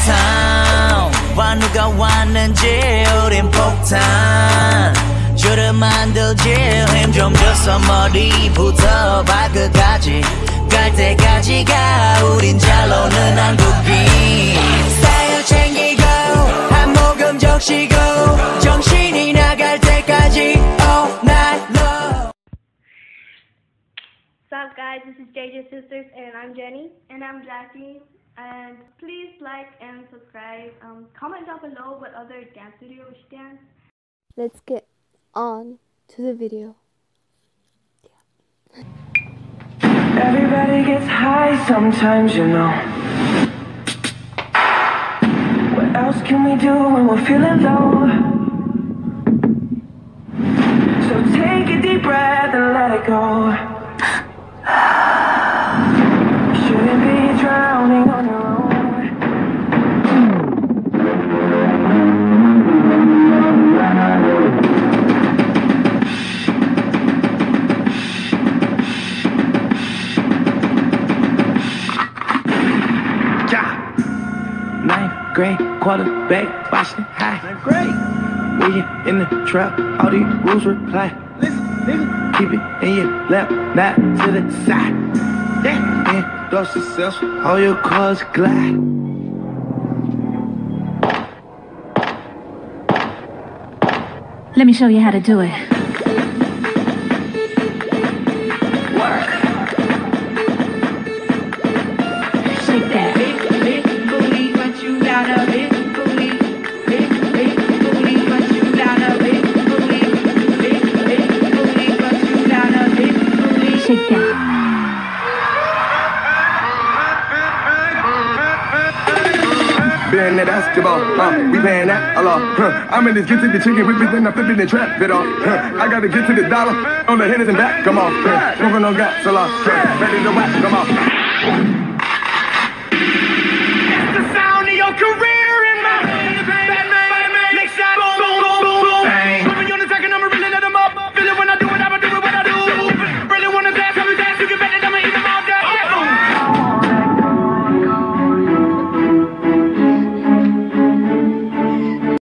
와 누가 왔는지 우린 폭탄 줄을 만들지 힘 좀 줘서 머리부터 발끝까지 갈 때까지가 우린 잘 노는 한국인 스타일 챙기고 한 모금 적시고 정신이 나갈 때까지 all night long. What's up guys, this is JJ Sisters and I'm Jenny. And I'm Jackie. And please like and subscribe. Comment down below what other dance video we should dance. Let's get on to the video. Everybody gets high sometimes, you know. What else can we do when we're feeling low? So take a deep breath and let it go. Shouldn't be drowning on your own. Ninth grade quarterback, watching high. Ninth grade. When you in the trap, all these rules reply. Listen, nigga. Keep it in your lap, not to the side. Yeah. Endorse yourself, all your cars glide. Let me show you how to do it. Work. Shake that. Big booty, but you got a big booty. Big booty, but you got a big booty. Big booty, but you got a big booty. Shake that. Being that basketball, we paying that a lot. I'm in this get to the chicken whip it, then I'm flipping the trap it off. I gotta get to the dollar on the hitters and back, come on. Smoking on gas, a lot. Ready to whack, come on.